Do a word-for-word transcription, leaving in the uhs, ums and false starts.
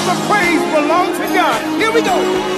the praise belongs to God. Here we go.